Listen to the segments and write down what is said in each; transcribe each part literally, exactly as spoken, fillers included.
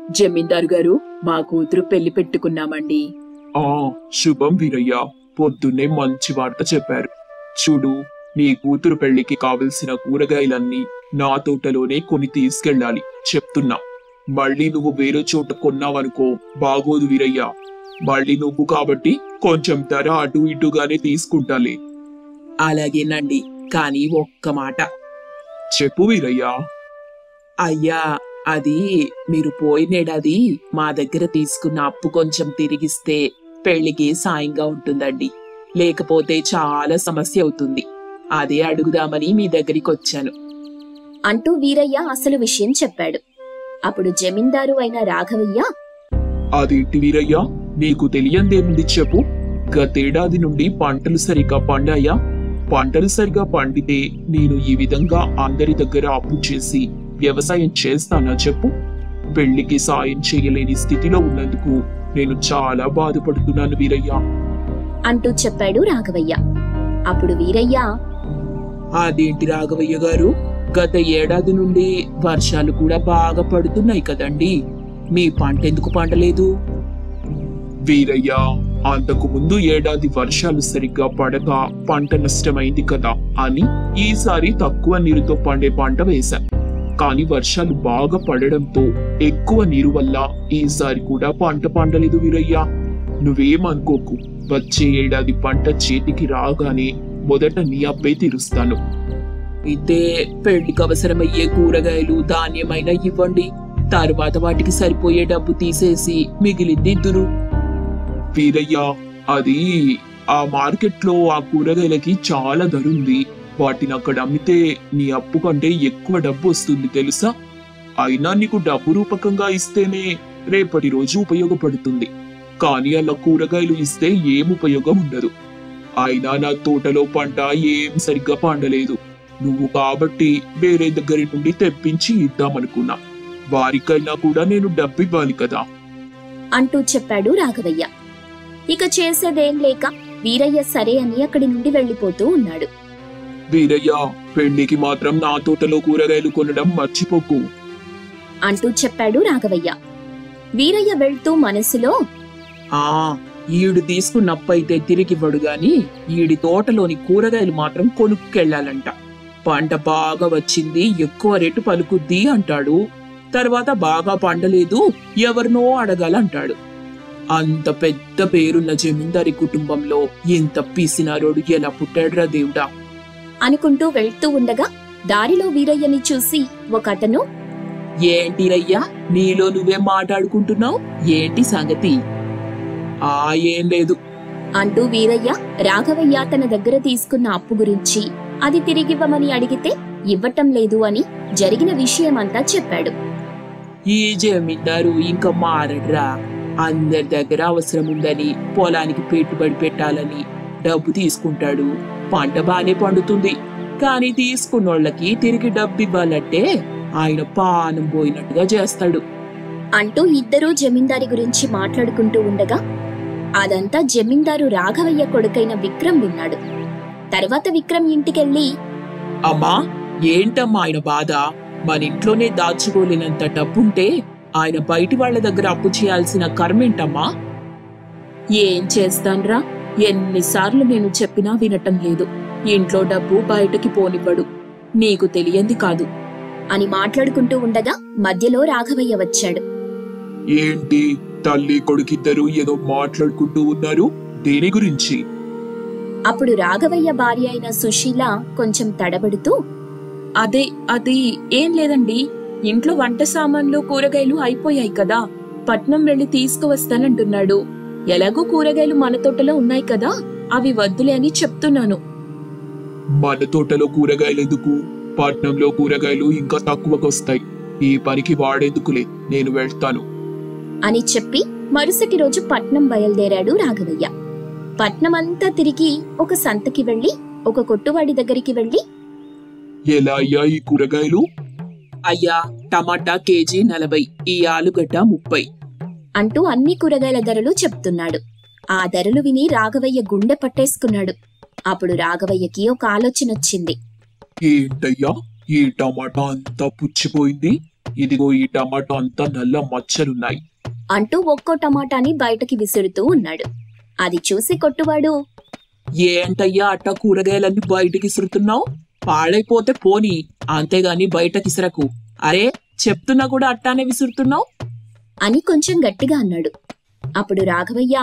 జమీందారు గారు, మా కూతురు పెళ్లి పెట్టుకున్నామండి. ఆ శుభం వీరయ్య, పొద్దున్నే మంచి వార్త చెప్పారు. చూడు, నీ కూతురు పెళ్లికి కావలసిన కూరగాయలన్నీ నా తోటలోనే కొని తీసుకెళ్ళాలి చెప్తున్నా. మళ్ళీ నువ్వు వేరే చోట కొన్నావనుకో బాగోదు వీరయ్య. మళ్ళీ నువ్వు కాబట్టి కొంచెం ధర అటు ఇటుగానే తీసుకుంటాలే. అలాగేనండి, కానీ ఒక్క మాట. చెప్పు వీరయ్య. అయ్యా, అది మీరు పోయినేడాది మా దగ్గర తీసుకున్న అప్పు కొంచెం తిరిగిస్తే పెళ్లికి సాయంగా ఉంటుందండి. లేకపోతే చాలా సమస్య అవుతుంది. అదే అడుగుదామని మీ దగ్గరికి వచ్చాను అంటూ వీరయ్య అసలు విషయం చెప్పాడు. అప్పుడు జమీందారు అయిన రాఘవయ్య, అదేంటి వీరయ్య, నీకు తెలియందేముంది చెప్పు. గతేడాది నుండి పంటలు సరిగా పండాయా? పంటలు సరిగా పండితే నేను ఈ విధంగా అందరి దగ్గర అప్పు చేసి వ్యవసాయం చేస్తానా చెప్పు? పెళ్లికి సాయం చేయలేని స్థితిలో ఉన్నందుకు నేను చాలా బాధపడుతున్నాను వీరయ్య అంటూ చెప్పాడు రాఘవయ్య. అప్పుడు వీరయ్య, అదేంటి రాఘవయ్య గారు, గత ఏడాది నుండి వర్షాలు కూడా బాగా పడుతున్నాయి కదండి, మీ పంట ఎందుకు పండలేదు? వీరయ్య, అంతకు ముందు ఏడాది వర్షాలు సరిగ్గా పడక పంట నష్టమైంది కదా అని ఈసారి తక్కువ నీరుతో పండే పంట వేశా. కానీ వర్షాలు బాగా పడడంతో ఎక్కువ నీరు వల్ల ఈసారి కూడా పంట పండలేదు వీరయ్య. నువ్వేమనుకోకు, వచ్చే ఏడాది పంట చేతికి రాగానే మొదట నీ అప్పే తీరుస్తాను. అయితే పెళ్లికి అవసరమయ్యే కూరగాయలు ధాన్యమైనా ఇవ్వండి, తర్వాత వాటికి సరిపోయే డబ్బు తీసేసి మిగిలింది ఇద్దురు. వీరయ్య, అది ఆ మార్కెట్లో ఆ కూరగాయలకి చాలా ధరుంది. వాటిని అక్కడ అమ్మితే నీ అప్పు కంటే ఎక్కువ డబ్బు వస్తుంది తెలుసా? అయినా నీకు డబ్బు రూపకంగా ఇస్తేనే రేపటి రోజు ఉపయోగపడుతుంది. కానీ అలా కూరగాయలు ఇస్తే ఏం ఉపయోగం ఉండదు. అయినా నా తోటలో పంట ఏం సరిగ్గా పండలేదు. నువ్వు కాబట్టి వేరే దగ్గర నుండి తెప్పించి ఇద్దామనుకున్నా. వారికైనా కూడా నేను డబ్బు ఇవ్వాలి కదా అంటూ చెప్పాడు రాఘవయ్య. ఇక చేసేదేం లేక వీరయ్య సరే అని అక్కడి నుండి వెళ్లిపోతూ ఉన్నాడు. వీరయ్య, పెళ్లికి మాత్రం నా తోటలో కూరగాయలు కొనడం మర్చిపోకు అంటూ చెప్పాడు రాఘవయ్య. వీరయ్య వెళ్తూ మనసులో, ఆ ఈడు తీసుకున్న అప్పైతే తిరిగివ్వడు గాని ఈడి తోటలోని కూరగాయలు మాత్రం కొనుక్కెళ్లాలంట. పంట బాగా వచ్చింది, ఎక్కువ రేటు పలుకుద్ది అంటాడు. తర్వాత బాగా పండలేదు, ఎవరినో అడగాలంటాడు. అంత పెద్ద పేరున్న జమీందారి కుటుంబంలో ఇంత పీసినారోడు ఎలా పుట్టాడురా దేవుడా అనుకుంటూ వెళ్తూ ఉండగా దారిలో వీరయ్యని చూసి ఒకతను, ఏంటిరయ్యా, నీలో నువ్వే మాట్లాడుకుంటున్నావు, ఏంటి సంగతి? ఆ ఏం లేదు అంటూ వీరయ్య రాఘవయ్య తన దగ్గర తీసుకున్న అప్పు గురించి, అది తిరిగివ్వమని అడిగితే ఇవ్వటం లేదు అని జరిగిన విషయమంతా చెప్పాడు. ఈ జమీందారు ఇంకా మారడ్రా. అందరి దగ్గర అవసరం ఉందని పొలానికి పెట్టుబడి పెట్టాలని డబ్బు తీసుకుంటాడు. పంట బానే పండుతుంది, కానీ తీసుకున్నోళ్ళకి తిరిగి డబ్బు ఇవ్వాలంటే ఆయన పానం పోయినట్టుగా చేస్తాడు అంటూ ఇద్దరూ జమీందారి గురించి మాట్లాడుకుంటూ ఉండగా అదంతా జమీందారు రాఘవయ్య కొడుకైన విక్రమ్ విన్నాడు. తర్వాత విక్రమ్ ఇంటికెళ్ళి, అమ్మా, ఏంటమ్మా ఆయన బాధ? మన ఇంట్లోనే దాచుకోలేనంత డబ్బుంటే ఆయన బయటి వాళ్ల దగ్గర అప్పు చేయాల్సిన కర్మేంటమ్మా? ఏం చేస్తాన్రా, ఎన్నిసార్లు నేను చెప్పినా వినటం లేదు. ఇంట్లో డబ్బు బయటకి పోనివ్వడు, నీకు తెలియంది కాదు అని మాట్లాడుకుంటూ ఉండగా మధ్యలో రాఘవయ్య వచ్చాడు. ఏంటి, తల్లి కొడుకిద్దరు ఏదో మాట్లాడుకుంటూ ఉన్నారు, దేని గురించి? అప్పుడు రాఘవయ్య భార్య అయిన సుశీల కొంచెం తడబడుతూ, అదే అది ఏం లేదండి, ఇంట్లో వంట సామాన్లు కూరగాయలు అయిపోయాయి కదా, పట్నం వెళ్లి తీసుకువస్తానంటున్నాడు. ఎలాగో కూరగాయలు మన తోటలో ఉన్నాయి కదా, అవి వద్దులే అని చెప్తున్నాను. మన తోటలో కూరగాయలు ఎందుకు? పట్నంలో కూరగాయలు ఇంకా తక్కువకొస్తాయి. ఈ పనికి వాడేందుకులే, నేను వెళ్తాను అని చెప్పి మరుసటి రోజు పట్నం బయలుదేరాడు రాఘవయ్య. పట్నమంతా తిరిగి ఒక సంతకి వెళ్లి ఒక కొట్టువాడి దగ్గరికి వెళ్లి, ఎలా అయ్యా ఈ కూరగాయలు? అయ్యా, టమాటా కేజీ నలభై, ఈ ఆలుగడ్డ ముప్పై అంటూ అన్ని కూరగాయల ధరలు చెప్తున్నాడు. ఆ ధరలు విని రాఘవయ్య గుండె పట్టేసుకున్నాడు. అప్పుడు రాఘవయ్యకి ఒక ఆలోచన వచ్చింది. ఏంటయ్యా, ఈ టమాటా అంతా పుచ్చిపోయింది, ఇదిగో ఈ టమాటో అంతా నల్ల మచ్చలున్నాయి. అంటూ ఒక్కో టమాటాని బయటకి విసురుతూ ఉన్నాడు. అది చూసి కొట్టువాడు, ఏంటయ్యా అట్టా కూరగాయలన్నీ బయటకి ఇసురుతున్నావు? పాడైపోతే పోనీ, అంతేగాని బయటకి ఇసరకు. అరే చెప్తున్నా కూడా అట్టానే విసురుతున్నావు అని కొంచెం గట్టిగా అన్నాడు. అప్పుడు రాఘవయ్య,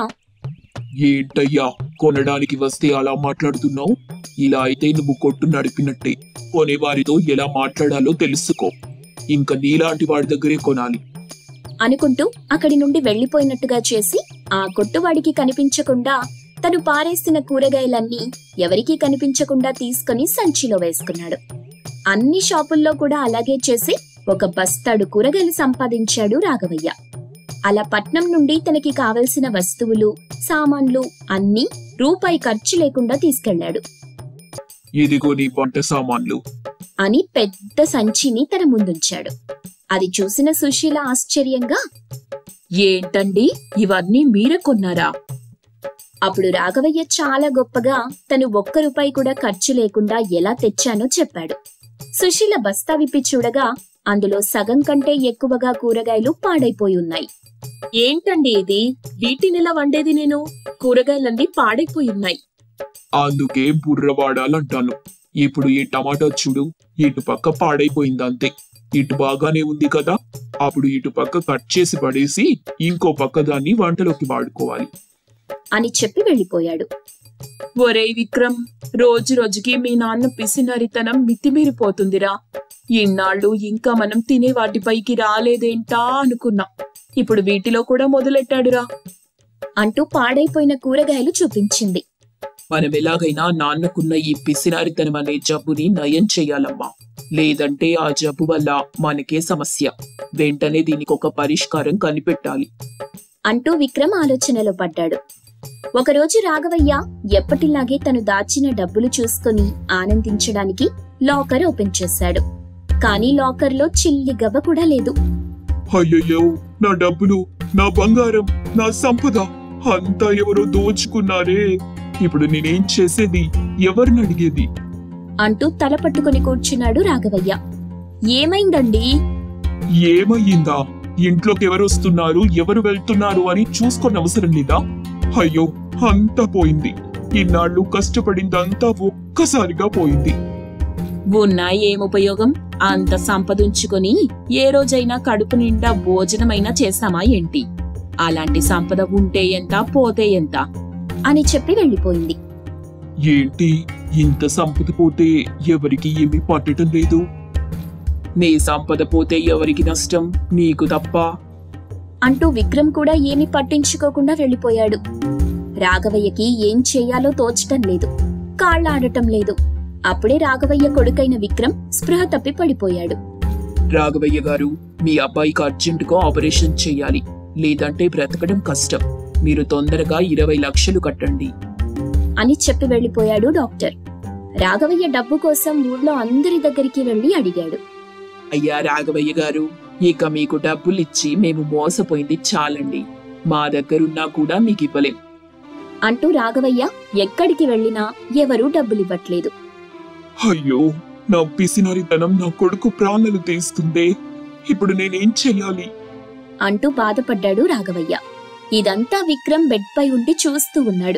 ఏంటయ్యా కొనడానికి వస్తే అలా మాట్లాడుతున్నావు? ఇలా అయితే నువ్వు కొట్టు నడిపినట్టే. కొనేవారితో ఎలా మాట్లాడాలో తెలుసుకో. ఇంకా నీలాంటి వాడి దగ్గరే కొనాలి అనుకుంటూ అక్కడి నుండి వెళ్లిపోయినట్టుగా చేసి ఆ కొట్టువాడికి కనిపించకుండా తను పారేస్తున్న కూరగాయలన్నీ ఎవరికీ కనిపించకుండా తీసుకుని సంచిలో వేసుకున్నాడు. అన్ని షాపుల్లో కూడా అలాగే చేసి ఒక బస్తాడు కూరగాయలు సంపాదించాడు రాఘవయ్య. అలా పట్నం నుండి తనకి కావలసిన వస్తువులు, సామాన్లు అన్నీ రూపాయి ఖర్చు లేకుండా తీసుకెళ్లాడు. ఇదిగో నీ వంట సామాన్లు అని పెద్ద సంచిని తన ముందుంచాడు. అది చూసిన సుశీల ఆశ్చర్యంగా, ఏంటండి ఇవన్నీ మీరే కొన్నారా? అప్పుడు రాఘవయ్య చాలా గొప్పగా తను ఒక్క రూపాయి కూడా ఖర్చు లేకుండా ఎలా తెచ్చానో చెప్పాడు. సుశీల బస్తా విప్పి చూడగా అందులో సగం కంటే ఎక్కువగా కూరగాయలు పాడైపోయి ఉన్నాయి. ఏంటండి ఇది? వీటినిలా వండేది నేను? కూరగాయలన్నీ పాడైపోయి ఉన్నాయి. అందుకే బుర్ర వాడాలంటాను. ఇప్పుడు ఈ టమాటా చూడు, ఇటు పక్క పాడైపోయింది అంతే. ఇటు బాగానే ఉంది కదా, అప్పుడు ఇటు పక్క కట్ చేసి పడేసి ఇంకో పక్క దాన్ని వంటలోకి వాడుకోవాలి అని చెప్పి వెళ్లిపోయాడు. ఒరే విక్రమ్, రోజు రోజుకి మీ నాన్న పిసినరితనం మితిమీరిపోతుందిరా. ఇన్నాళ్ళు ఇంకా మనం తినే వాటిపైకి రాలేదేంటా అనుకున్నా. ఇప్పుడు వీటిలో కూడా మొదలెట్టాడురా అంటూ పాడైపోయిన కూరగాయలు చూపించింది. మనం ఎలాగైనా నాన్నకున్న ఈ పిసినారితనం అనే జబ్బుని నయం చెయ్యాలమ్మా. లేదంటే ఆ జబ్బు వల్ల మనకే సమస్య. వెంటనే దీనికి ఒక పరిష్కారం కనిపెట్టాలి అంటూ విక్రమ్ ఆలోచనలో పడ్డాడు. ఒకరోజు రాఘవయ్య ఎప్పటిలాగే తను దాచిన డబ్బులు చూసుకుని ఆనందించడానికి లాకర్ ఓపెన్ చేశాడు. కానీ లాకర్లో చిల్లి గవ్వ కూడా లేదు. అయ్యయ్యో, నా డబ్బులు, నా బంగారం, నా సంపద అంతా ఎవరో దోచుకున్నారే. ఇప్పుడు నేనేం చేసేది? ఎవరిని అడిగేది? అంటూ తల పట్టుకుని కూర్చున్నాడు రాఘవయ్య. ఏమైందండి? ఏమయ్యిందా? ఇంట్లోకి ఎవరు వస్తున్నారు, ఎవరు వెళ్తున్నారు అని చూసుకొని అవసరం లేదా? అయ్యో, అంతా పోయింది. ఇన్నాళ్ళు కష్టపడిందంతా ఒక్కసారిగా పోయింది. ఉన్నా ఏముపయోగం? అంత సంపదుంచుకొని ఏ రోజైనా కడుపు నిండా భోజనమైనా చేస్తామా ఏంటి? అలాంటి సంపద ఉంటే ఎంత, పోతే ఎంత అని చెప్పి వెళ్లిపోయింది. ఏంటి, ఇంత సంపద పోతే ఎవరికి ఏమీ పట్టడం లేదు? నీ సంపద పోతే ఎవరికి నష్టం? నీకు తప్ప అంటూ విక్రమ్ కూడా ఏమీ పట్టించుకోకుండా వెళ్లిపోయాడు. రాఘవయ్యకి ఏం చెయ్యాలో తోచటం లేదు, కాళ్ళాడటం లేదు. అప్పుడే రాఘవయ్య కొడుకైన విక్రమ్ స్పృహ తప్పి పడిపోయాడు. రాఘవయ్య గారు, మీ అబ్బాయికి అర్జెంటుగా ఆపరేషన్ చెయ్యాలి, లేదంటే బ్రతకడం కష్టం. మీరు తొందరగా ఇరవై లక్షలు కట్టండి అని చెప్పి వెళ్లిపోయాడు డాక్టర్. రాఘవయ్య డబ్బు కోసం ఊర్లో అందరి దగ్గరికి వెళ్లి అడిగాడు. అయ్యా రాఘవయ్య గారు, ఇక మీకు డబ్బులిచ్చి మేము మోసపోయింది చాలండి. మా దగ్గరున్నా కూడా మీకు ఇవ్వలేం అంటూ రాఘవయ్య ఎక్కడికి వెళ్లినా ఎవరూ డబ్బులివ్వట్లేదు. అయ్యో, నా పిసినారితనం నా కొడుకు ప్రాణాలు తీస్తుందే. ఇప్పుడు నేనేం చెయ్యాలి అంటూ బాధపడ్డాడు రాఘవయ్య. ఇదంతా విక్రమ్ బెడ్ పై ఉండి చూస్తూ ఉన్నాడు.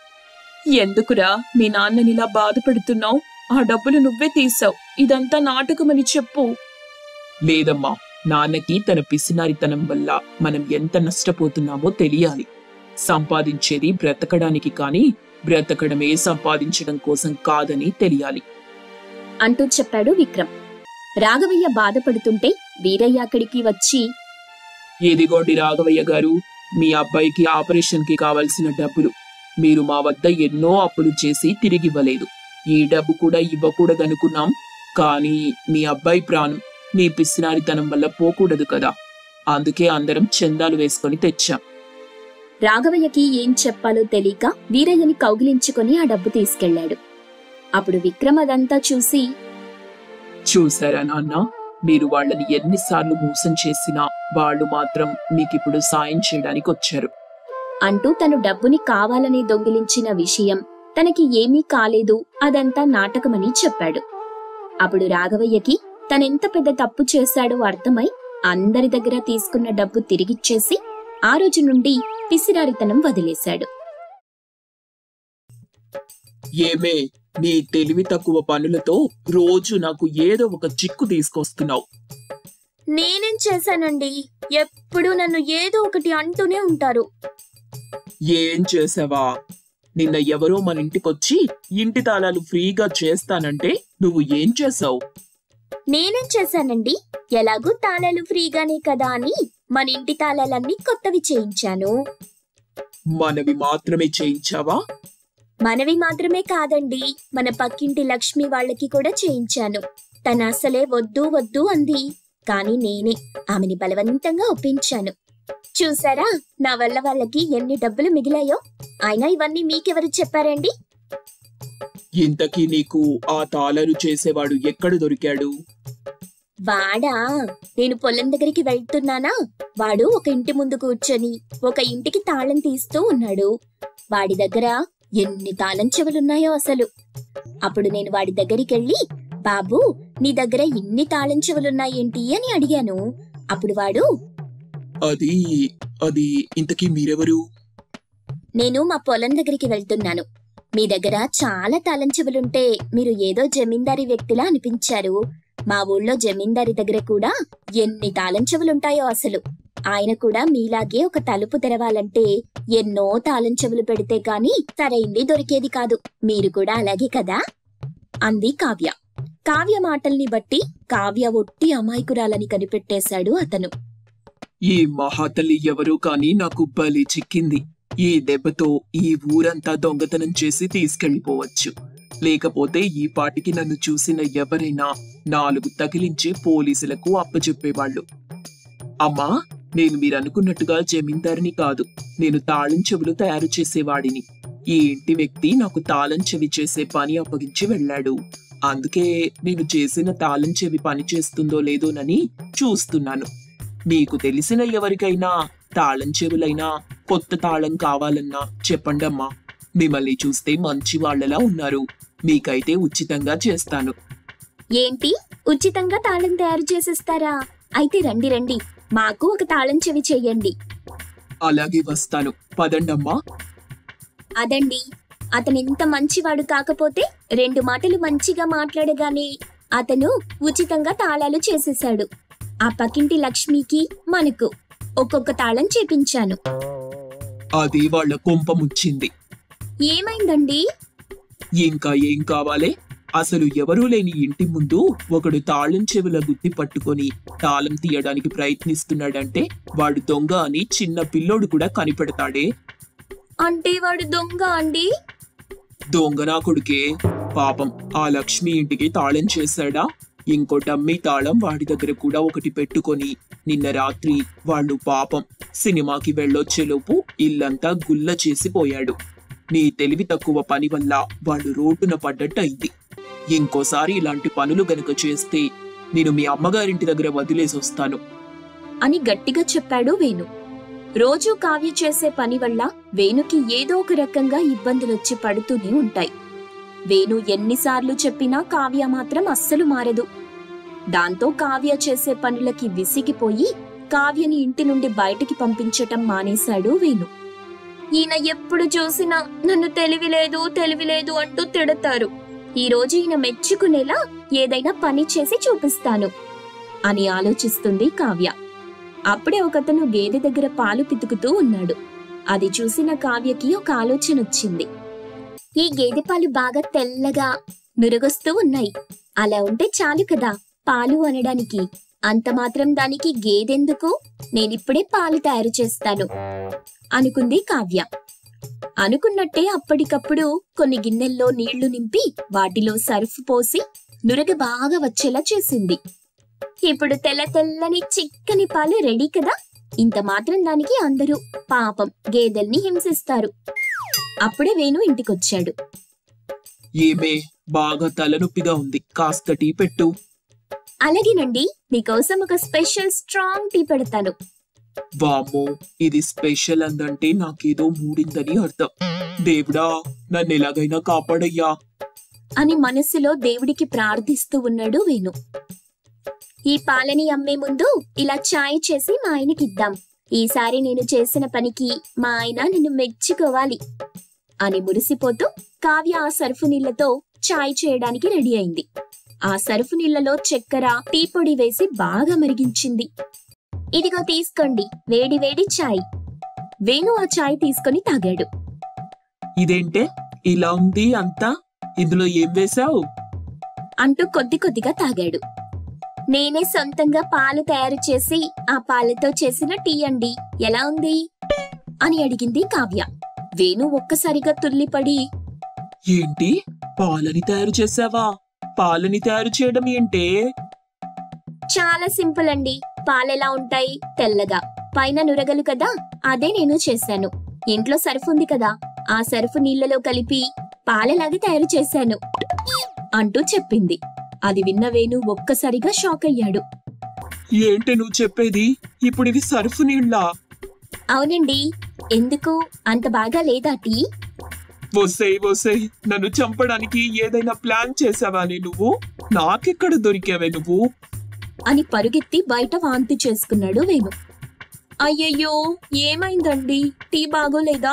ఎందుకురా మీ నాన్ననిలా బాధపెడుతున్నావు? ఆ డబ్బులు నువ్వే తీసావు. ఇదంతా నాటకమని చెప్పు. లేదమ్మా, నాన్నకి తన పిసినారితనం వల్ల మనం ఎంత నష్టపోతున్నామో తెలియాలి. సంపాదించేది బ్రతకడానికి కాని బ్రతకడమే సంపాదించడం కోసం కాదని తెలియాలి అంటూ చెప్పాడు విక్రమ్. రాఘవయ్య బాధపడుతుంటే వీరయ్య అక్కడికి వచ్చి, ఇదిగోండి రాఘవయ్య గారు, మీ అబ్బాయికి ఆపరేషన్ కి కావలసిన డబ్బులు. మీరు మా వద్ద ఎన్నో అప్పులు చేసి తిరిగివ్వలేదు. ఈ డబ్బు కూడా ఇవ్వకూడదనుకున్నాం, కానీ మీ అబ్బాయి ప్రాణం మీ పిసినారితనం వల్ల పోకూడదు కదా, అందుకే అందరం చందాలు వేసుకొని తెచ్చాం. రాఘవయ్యకి ఏం చెప్పాలో తెలియక వీరయ్యని కౌగిలించుకొని ఆ డబ్బు తీసుకెళ్లాడు. అప్పుడు విక్రమ్ అదంతా చూసి, చూసారా నాన్న, మీరు వాళ్ళని ఎన్నిసార్లు మోసం చేసినా వాళ్ళు మాత్రం మీకిప్పుడు సాయం చేయడానికి వచ్చారు అంటూ తను డబ్బుని కావాలని దొంగిలించిన విషయం, తనకి ఏమీ కాలేదు, అదంతా నాటకమని చెప్పాడు. అప్పుడు రాఘవయ్యకి తనెంత పెద్ద తప్పు చేశాడో అర్థమై అందరి దగ్గర తీసుకున్న డబ్బు తిరిగిచ్చేసి ఆ రోజు నుండి పిసినారితనం వదిలేశాడు. ఏమే, నీ తెలివి తక్కువ పనులతో రోజు నాకు ఏదో ఒక చిక్కు తీసుకొస్తున్నావు. నేనేం చేశానండి? ఎప్పుడు నన్ను ఏదో ఒకటి అంటూనే ఉంటారు. ఏం చేసావా? నిన్న ఎవరో మన ఇంటికొచ్చి ఇంటి తాళాలు ఫ్రీగా చేస్తానంటే నువ్వు ఏం చేసావు? నేనేం చేశానండి? ఎలాగూ తాళాలు ఫ్రీగానే కదా అని మన ఇంటి తాళాలన్నీ కొత్తవి చేయించాను. మనవి మాత్రమే చేయించావా? మనవి మాత్రమే కాదండి, మన పక్కింటి లక్ష్మి వాళ్ళకి కూడా చేయించాను. తన అసలే వద్దు వద్దు అంది, కానీ నేనే ఆమెని బలవంతంగా ఒప్పించాను. చూసారా నా వల్ల వాళ్ళకి ఎన్ని డబ్బులు మిగిలాయో? అయినా ఇవన్నీ మీకెవరు చెప్పారండి? ఇంతకీ నీకు ఆ తాళాలు చేసేవాడు ఎక్కడ దొరికాడు? వాడా, నేను పొలం దగ్గరికి వెళ్తున్నానా, వాడు ఒక ఇంటి ముందు కూర్చొని ఒక ఇంటికి తాళం తీస్తూ ఉన్నాడు. వాడి దగ్గర ఎన్ని తాళం చెవులున్నాయో అసలు. అప్పుడు నేను వాడి దగ్గరికెళ్ళి, బాబూ నీ దగ్గర ఇన్ని తాళం చెవులున్నాయేంటి అని అడిగాను. అప్పుడు వాడు, అది అది ఇంతకీ మీరెవరు? నేను మా పొలం దగ్గరికి వెళ్తున్నాను. మీ దగ్గర చాలా తాళం చెవులుంటే మీరు ఏదో జమీందారీ వ్యక్తిలా అనిపించారు. మా ఊళ్ళో జమీందారీ దగ్గర కూడా ఎన్ని తాళం చెవులుంటాయో అసలు. ఆయన కూడా మీలాగే ఒక తలుపు తెరవాలంటే ఎన్నో తాళం చెవులు పెడితే కాని సరైంది దొరికేది కాదు. మీరు కూడా అలాగే కదా అంది కావ్య. కావ్య మాటల్ని బట్టి కావ్య ఒట్టి అమాయకురాలని కనిపెట్టేశాడు అతను. ఈ మహాతల్లి ఎవరో కాని నాకు బలి చిక్కింది. ఈ దెబ్బతో ఈ ఊరంతా దొంగతనం చేసి తీసుకెళ్లిపోవచ్చు. లేకపోతే ఈ పాటికి నన్ను చూసిన ఎవరైనా నాలుగు తగిలించి పోలీసులకు అప్పచెప్పేవాళ్లు. అమ్మా, నేను మీరనుకున్నట్టుగా జమీందారిని కాదు. నేను తాళం చెవులు తయారు చేసేవాడిని. ఈ ఇంటి వ్యక్తి నాకు తాళం చెవి చేసే పని అప్పగించి వెళ్లాడు. అందుకే నేను చేసిన తాళం చెవి పని చేస్తుందో లేదోనని చూస్తున్నాను. మీకు తెలిసిన ఎవరికైనా తాళం చెవులైనా కొత్త తాళం కావాలన్నా చెప్పండమ్మా. మిమ్మల్ని చూస్తే మంచి వాళ్లలా ఉన్నారు. మీకైతే ఉచితంగా చేస్తాను. ఏంటి, ఉచితంగా తాళం తయారు చేసిస్తారా? అయితే రండి రండి, మాకు ఒక తాళం చెవి చెయ్యండి. అలాగే వస్తాను, పదండమ్మా. అదండి, అతను ఇంత మంచివాడు కాకపోతే రెండు మాటలు మంచిగా మాట్లాడగానే అతను ఉచితంగా తాళాలు చేసేశాడు. ఆ పక్కింటి లక్ష్మికి మనకు ఒక్కొక్క తాళం చేపించాను. అది వాళ్ళ కొంప ముచ్చింది. ఏమైందండి? ఇంకా ఏం కావాలే? అసలు ఎవరూ లేని ఇంటి ముందు ఒకడు తాళం చెవుల గుత్తి పట్టుకొని తాళం తీయడానికి ప్రయత్నిస్తున్నాడంటే వాడు దొంగ అని చిన్న పిల్లోడు కూడా కనిపెడతాడే. అంటే వాడు దొంగ అండి? దొంగ నా కొడుకే. పాపం ఆ లక్ష్మి ఇంటికి తాళం చేశాడా? ఇంకో డమ్మీ తాళం వాడి దగ్గర కూడా ఒకటి పెట్టుకొని నిన్న రాత్రి వాళ్ళు పాపం సినిమాకి వెళ్ళొచ్చేలోపు ఇల్లంతా గుల్ల చేసిపోయాడు. నీ తెలివి తక్కువ పని వల్ల వాళ్ళు రోడ్డున పడ్డట్టు అయింది. ఇంకోసారి ఇలాంటి పనులు గనక చేస్తే నేను మీ అమ్మగారింటి దగ్గర వదిలేసి వస్తాను అని గట్టిగా చెప్పాడు వేణు. రోజూ కావ్య చేసే పని వల్ల వేణుకి ఏదో ఒక రకంగా ఇబ్బందులొచ్చి పడుతూనే ఉంటాయి. వేణు ఎన్నిసార్లు చెప్పినా కావ్య మాత్రం అస్సలు మారదు. దాంతో కావ్య చేసే పనులకి విసిగిపోయి కావ్యని ఇంటి నుండి బయటికి పంపించటం మానేశాడు వేణు. ఈయన ఎప్పుడు చూసినా నన్ను తెలివిలేదు తెలివిలేదు అంటూ తిడతారు. ఈ రోజు ఈయన మెచ్చుకునేలా ఏదైనా పని చేసి చూపిస్తాను అని ఆలోచిస్తుంది కావ్య. అప్పుడే ఒకతను గేదె దగ్గర పాలు పితుకుతూ ఉన్నాడు. అది చూసిన కావ్యకి ఒక ఆలోచన వచ్చింది. ఈ గేదె పాలు బాగా తెల్లగా నురగొస్తూ ఉన్నాయి. అలా ఉంటే చాలు కదా పాలు అనడానికి. అంత మాత్రం దానికి గేదెందుకు? నేనిప్పుడే పాలు తయారు చేస్తాను అనుకుంది కావ్య. అనుకున్నట్టే అప్పటికప్పుడు కొన్ని గిన్నెల్లో నీళ్లు నింపి వాటిలో సర్ఫ్ పోసి నురగ బాగా వచ్చేలా చేసింది. ఇప్పుడు తెల్ల తెల్లని చిక్కని పాలు రెడీ కదా. ఇంత మాత్రం దానికి అందరూ పాపం గేదెల్ని హింసిస్తారు. అప్పుడే వేణు ఇంటికొచ్చాడు. ఏమే, బాగా తలనొప్పిగా ఉంది, కాస్త టీ పెట్టు. అలాగేనండి, మీకోసం ఒక స్పెషల్ స్ట్రాంగ్ టీ పెడతాను. వామ్మో, ఇది స్పెషల్ అందంటే నాకేదో మూడిందని అర్థం. దేవుడా, నన్ను ఎలాగైనా కాపాడయ్యా అని మనస్సులో దేవుడికి ప్రార్థిస్తూ ఉన్నాడు వేణు. ఈ పాలని అమ్మే ముందు ఇలా చాయ్ చేసి మా ఆయనకి ఇద్దాం. ఈసారి నేను చేసిన పనికి మా ఆయన నిన్ను మెచ్చుకోవాలి అని మురిసిపోతూ కావ్య ఆ సర్ఫు నీళ్లతో చాయ్ చేయడానికి రెడీ అయింది. ఆ సర్ఫు నీళ్లలో చక్కెర, టీ పొడి వేసి బాగా మరిగించింది. ఇదిగో తీసుకోండి వేడి వేడి చాయ్. వేణు ఆ చాయ్ తీసుకొని తాగాడు. ఇదేంటే ఇలా ఉంది అంతా? ఇందులో ఏం వేశావు? అంటూ కొద్ది కొద్దిగా తాగాడు. నేనే సొంతంగా పాలు తయారు చేసి ఆ పాలతో చేసిన టీ అండి, ఎలా ఉంది అని అడిగింది కావ్య. వేణు ఒక్కసారిగా తుల్లిపడి, ఏంటి పాలని తయారు చేసావా? పాలని తయారు చేయడం ఏంటే? చాలా సింపుల్ అండి. పాలెలా ఉంటాయి? తెల్లగా, పైన నురగలు కదా, అదే నేను చేశాను. ఇంట్లో సర్ఫ్ ఉంది కదా, ఆ సర్ఫ్ నీళ్లలో కలిపి పాలలాగా తయారు చేశాను అంటూ చెప్పింది. అది విన్న వేణు ఒక్కసారిగా షాక్ అయ్యాడు. ఏంటి నువ్వు చెప్పేది? ఇప్పుడు ఇవి సర్ఫ్ నీళ్ళా? అవునండి. ఎందుకు, అంత బాగా లేదా టీ? వసేయ్ వసేయ్, నన్ను చంపడానికి ఏదైనా ప్లాన్ చేసావానే నువ్వు? నాకెక్కడ దొరికావే నువ్వు? అని పరుగెత్తి బయట వాంతి చేసుకున్నాడు వేణు. అయ్యయ్యో, ఏమైందండి? టీ బాగోలేదా?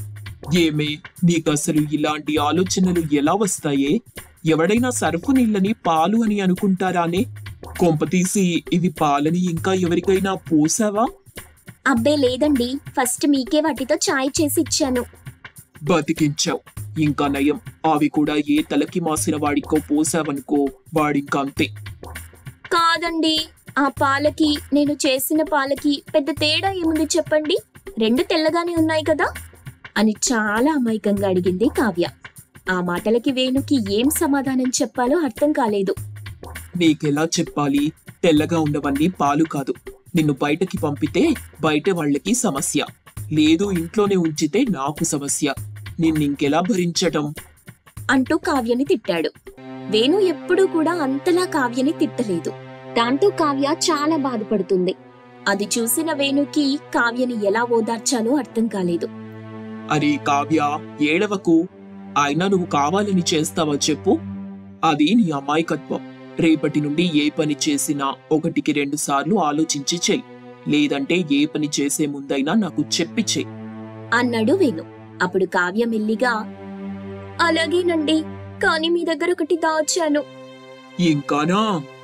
ఏమే, నీకసలు ఇలాంటి ఆలోచనలు ఎలా వస్తాయే? ఎవడైనా సర్ఫు నీళ్ళని పాలు అని అనుకుంటారానే? కొంపతీసి ఇవి పాలని ఇంకా ఎవరికైనా పోసావా? అబ్బే లేదండి, ఫస్ట్ మీకే వాటితో చాయ్ చేసి ఇచ్చాను. బతికించావు. ఇంకా నయం, అవి కూడా ఏ తలకి మాసిన వాడికో పోసావనుకో, వాడింకంతే. కాదండి, ఆ పాలకి నేను చేసిన పాలకి పెద్ద తేడా ఏముంది చెప్పండి? రెండు తెల్లగానే ఉన్నాయి కదా అని చాలా అమాయకంగా అడిగింది కావ్య. ఆ మాటలకి వేణుకి ఏం సమాధానం చెప్పాలో అర్థం కాలేదు. నీకెలా చెప్పాలి? తెల్లగా ఉన్నవన్నీ పాలు కాదు. నిన్ను బయటకి పంపితే బయట వాళ్ళకి సమస్య, లేదు ఇంట్లోనే ఉంచితే నాకు సమస్య. నిన్నింకెలా భరించటం అంటూ కావ్యని తిట్టాడు. వేణు ఎప్పుడూ కూడా అంతలా కావ్యని తిట్టలేదు. దాంతో కావ్య చాలా బాధపడుతుంది. అది చూసిన వేణుకి కావ్యని ఎలా ఓదార్చాలో అర్థం కాలేదు. అరే కావ్య, ఏడవకు. అయినా నువ్వు కావాలని చేస్తావా చెప్పు? అది నీ అమాయకత్వం. రేపటి నుండి ఏ పని చేసినా ఒకటికి రెండు సార్లు ఆలోచించి చెయ్యి, లేదంటే ఏ పని చేసే ముందైనా నాకు చెప్పి చెయ్యి అన్నాడు వేణు. అప్పుడు కావ్య మెల్లిగా, అలాగేనండి, కానీ మీ దగ్గర ఒకటి దాచాను. ఇంకానా?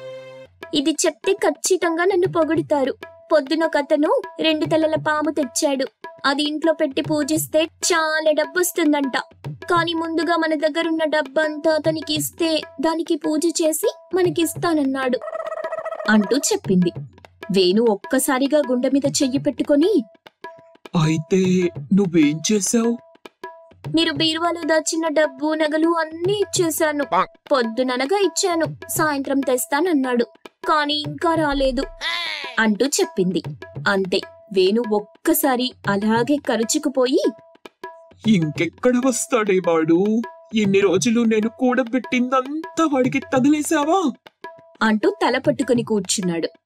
ఇది చెప్తే ఖచ్చితంగా నన్ను పొగుడుతారు. పొద్దున కథను రెండు తలల పాము తెచ్చాడు. అది ఇంట్లో పెట్టి పూజిస్తే చాలా డబ్బు వస్తుందంట. కానీ ముందుగా మన దగ్గరున్న డబ్బంతా అతనికి ఇస్తే దానికి పూజ చేసి మనకిస్తానన్నాడు అంటూ చెప్పింది. వేణు ఒక్కసారిగా గుండె మీద చెయ్యి పెట్టుకొని, అయితే నువ్వేం చేసావు? మీరు బీరువాలో దాచిన డబ్బు, నగలు అన్నీ ఇచ్చేశాను. పొద్దుననగా ఇచ్చాను, సాయంత్రం తెస్తానన్నాడు, కానీ ఇంకా రాలేదు అంటూ చెప్పింది. అంతే, వేణు ఒక్కసారి అలాగే కరుచుకుపోయి, ఇంకెక్కడ వస్తాడే వాడు? ఇన్ని రోజులు నేను కూడబెట్టిందంతా వాడికి తగిలేసావా అంటూ తల పట్టుకుని కూర్చున్నాడు.